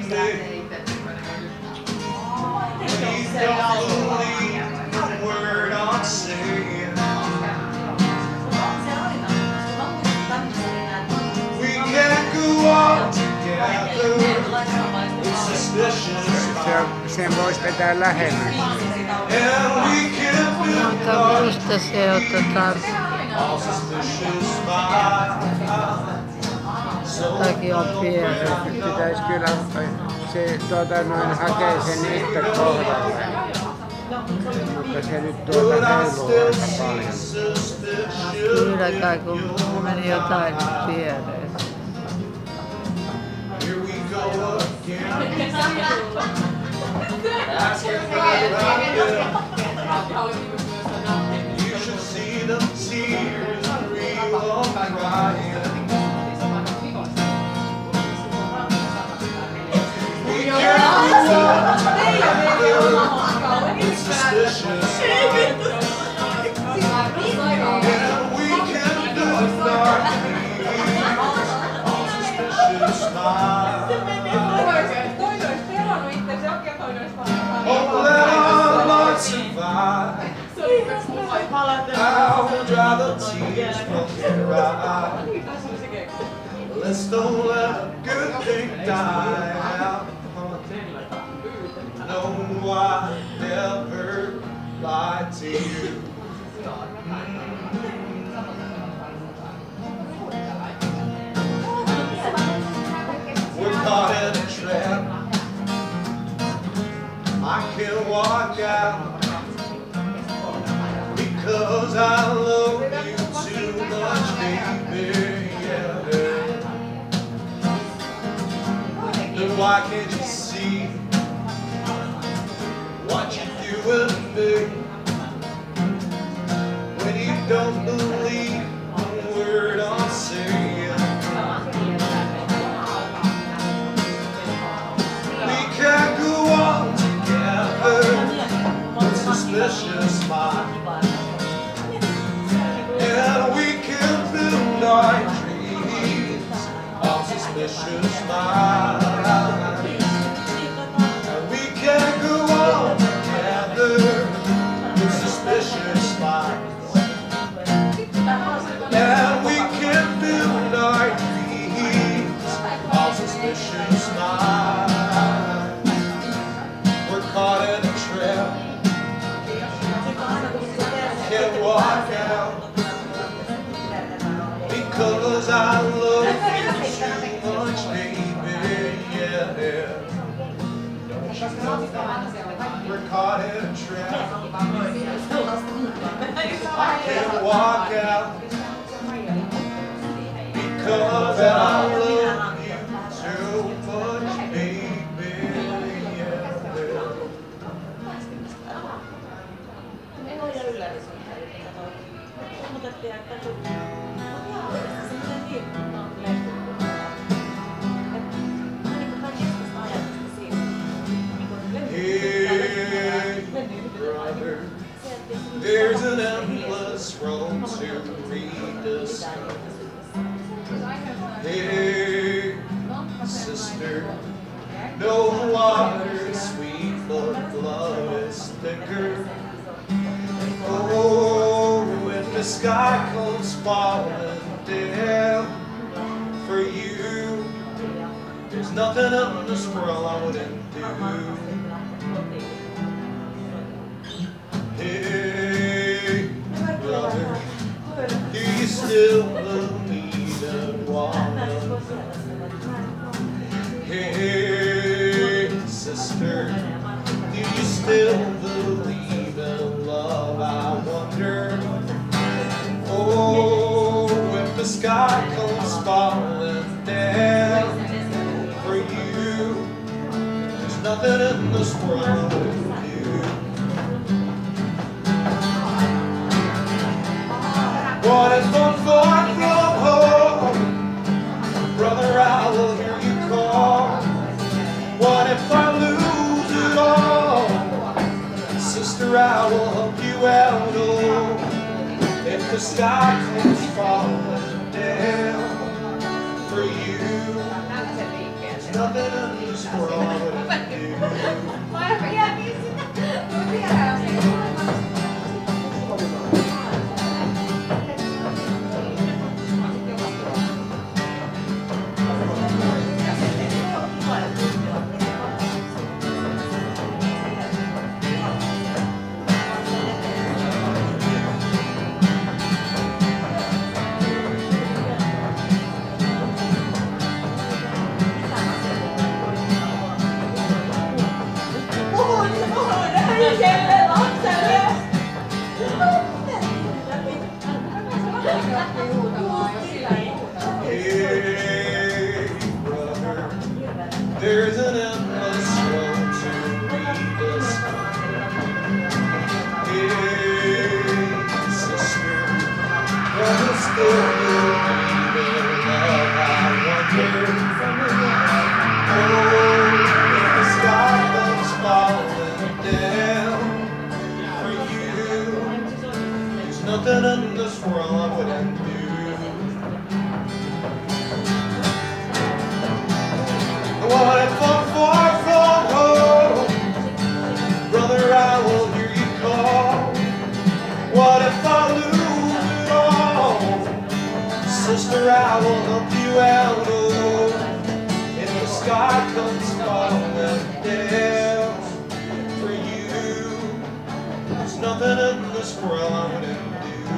me. Please don't believe the word I'm saying. We can't go on together with suspicious minds. Sen voisi vetää lähemmäksi. And we can build Mutta minusta se otetaan all suspicious minds. takia on pieni. Pitäisi kyllä se hakee sen itse kohdalle. Mutta se nyt heiluu aika paljon. Kyllä kai kun meni jotain pieleen. Here we go again. Asking about you should see the tears real of crying. We can't go on together with suspicious minds. And we can do nothing all suspicious minds. Oh, let our Lord survive. I'll dry the tears from your eyes. Let's don't let a good thing die out. No, I never lied to you. We're caught in a trap. I can't walk out because I love you too much, baby. Yeah. Then why can't you see what you're doing to me when you don't believe a word I'm saying? We can't go on with suspicious minds, and we can build our dreams on suspicious minds. And we can go on together with suspicious minds, and we can build our dreams on suspicious minds. We're caught in a trap. Can't walk out because I love you too much, baby. Yeah. Don't you know we're caught in a trap? I can't walk out because I love you too much, baby. Hey, brother, there's an endless road to rediscover. Hey, sister, no water is sweet, but love is thicker. Oh, when the sky comes falling down for you, there's nothing in this world I wouldn't do. Hey, brother, do you still believe in water? Hey, sister, do you still believe in love? I wonder. Oh, if the sky comes falling down for you, there's nothing in this world I wouldn't do. What if I'm far from home? Brother, I will hear you call. What if I lose it all? Sister, I will help you out. Oh, if the sky comes falling down for you, there's nothing this world I wouldn't do. Hey, brother, there's an endless road to rediscover. Hey, sister, brother, still believe in love, I wonder. Oh, if the sky comes falling down for you, there's nothing in this world I wouldn't do. What if I'm far from home? Brother, I will hear you call. What if I lose it all? Sister, I will help you out. Oh, if the sky comes falling down for you, there's nothing in this world I wouldn't do.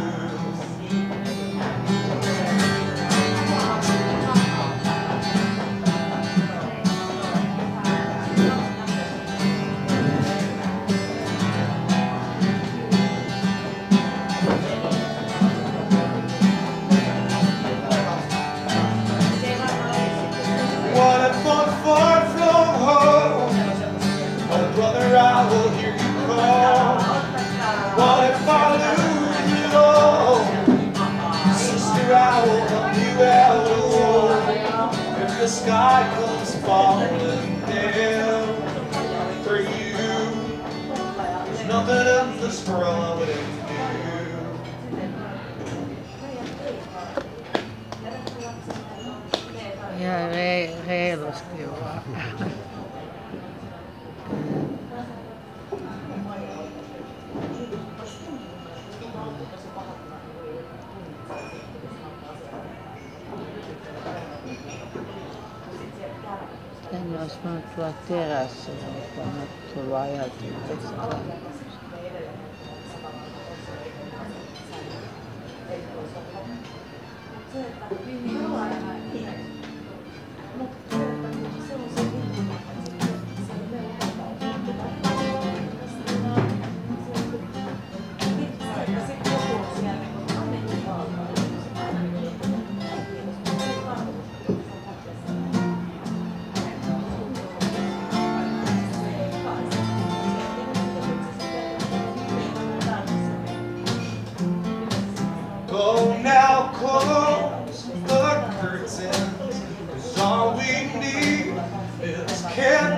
What if I'm far from home? Oh, brother, I will hear you call. What if I lose it all? Sister, I will help you out. Oh, if the sky comes falling down for you, there's nothing in this world I wouldn't do. Ja reilusti vaan. Tänne olisi voinut tulla terassille, mutta on tullut ajateltu sitä. Oh, now close the curtains, 'cause all we need is candles.